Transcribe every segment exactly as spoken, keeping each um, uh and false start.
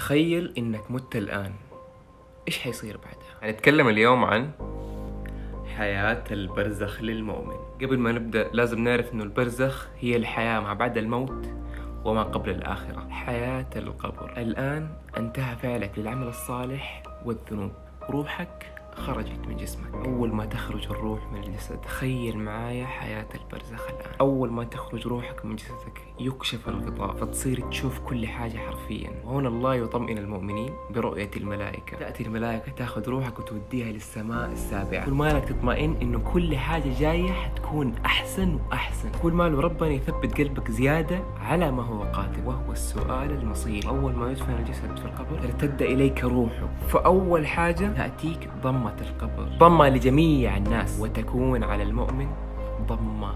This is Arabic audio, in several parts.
تخيل إنك مت الآن، إيش حيصير بعدها؟ هنتكلم اليوم عن حياة البرزخ للمؤمن. قبل ما نبدأ لازم نعرف إنه البرزخ هي الحياة ما بعد الموت وما قبل الآخرة، حياة القبر. الآن انتهى فعلك للعمل الصالح والذنوب، روحك خرجت من جسمك. أول ما تخرج الروح من الجسد، تخيل معايا حياة البرزخ الآن. أول ما تخرج روحك من جسدك يكشف الغطاء، فتصير تشوف كل حاجة حرفيا. وهنا الله يطمئن المؤمنين برؤية الملائكة. تأتي الملائكة تاخذ روحك وتوديها للسماء السابعة. كل مالك تطمئن إنه كل حاجة جاية حتكون أحسن وأحسن. كل ماله ربنا يثبت قلبك زيادة على ما هو قادر، وهو السؤال المصيري. أول ما يدفن الجسد في القبر ترتد إليك روحه، فأول حاجة تأتيك ضمة القبر، ضمة لجميع الناس، وتكون على المؤمن ضمة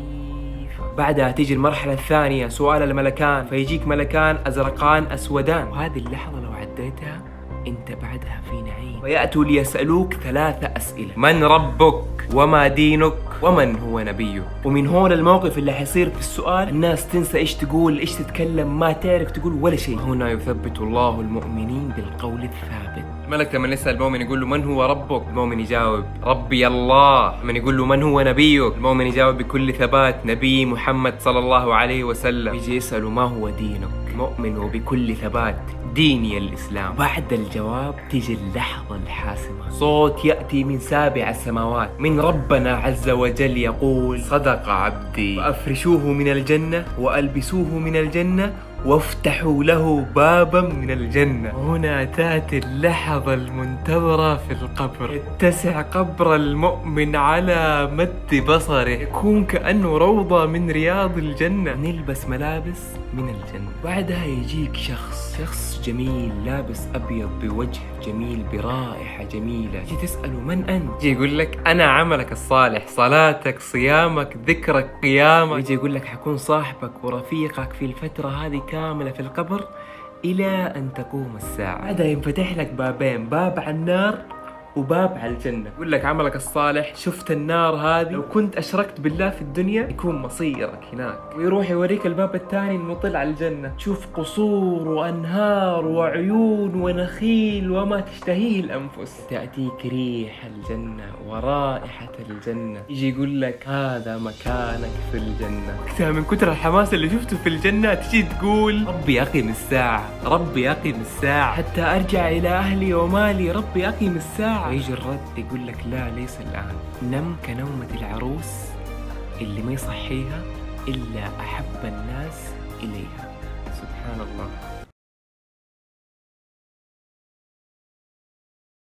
خفيفة. بعدها تيجي المرحلة الثانية، سؤال الملكان، فيجيك ملكان أزرقان أسودان، وهذه اللحظة لو عديتها انت بعدها في نعيم. ويأتوا ليسألوك ثلاثة أسئلة: من ربك؟ وما دينك؟ ومن هو نبيك؟ ومن هون الموقف اللي حيصير في السؤال الناس تنسى ايش تقول، ايش تتكلم، ما تعرف تقول ولا شيء. هنا يثبت الله المؤمنين بالقول الثابت. الملك لما يسأل المؤمن يقول له من هو ربك؟ المؤمن يجاوب ربي الله. من يقول له من هو نبيك؟ المؤمن يجاوب بكل ثبات نبي محمد صلى الله عليه وسلم. يجي يسأله ما هو دينك؟ مؤمن وبكل ثبات ديني الإسلام. بعد الجواب تيجي اللحظة الحاسمة، صوت يأتي من سابع السماوات من ربنا عز وجل يقول صدق عبدي، فأفرشوه من الجنة وألبسوه من الجنة وافتحوا له بابا من الجنة. هنا تأتي اللحظة المنتظرة في القبر، يتسع قبر المؤمن على مد بصره، يكون كأنه روضة من رياض الجنة، نلبس ملابس من الجنة. بعدها يجيك شخص شخص جميل لابس أبيض بوجه جميل برائحة جميلة، يجي تسأله من أنت؟ يجي يقول لك أنا عملك الصالح، صلاتك، صيامك، ذكرك، قيامك. يجي يقول لك حكون صاحبك ورفيقك في الفترة هذه كاملة في القبر إلى أن تقوم الساعة. بعدها ينفتح لك بابين، باب على النار وباب على الجنة. يقول لك عملك الصالح، شفت النار هذه، لو كنت أشركت بالله في الدنيا يكون مصيرك هناك. ويروح يوريك الباب الثاني المطل على الجنة، تشوف قصور وأنهار وعيون ونخيل وما تشتهيه الأنفس. تأتيك ريح الجنة ورائحة الجنة. يجي يقول لك هذا مكانك في الجنة. وقتها من كتر الحماس اللي شفته في الجنة تجي تقول ربي أقم الساعة، ربي أقم الساعة حتى أرجع إلى أهلي ومالي، ربي أقم الساعة. ويجي الرد يقول لك لا، ليس الآن، نم كنومة العروس اللي ما يصحيها إلا أحب الناس إليها. سبحان الله.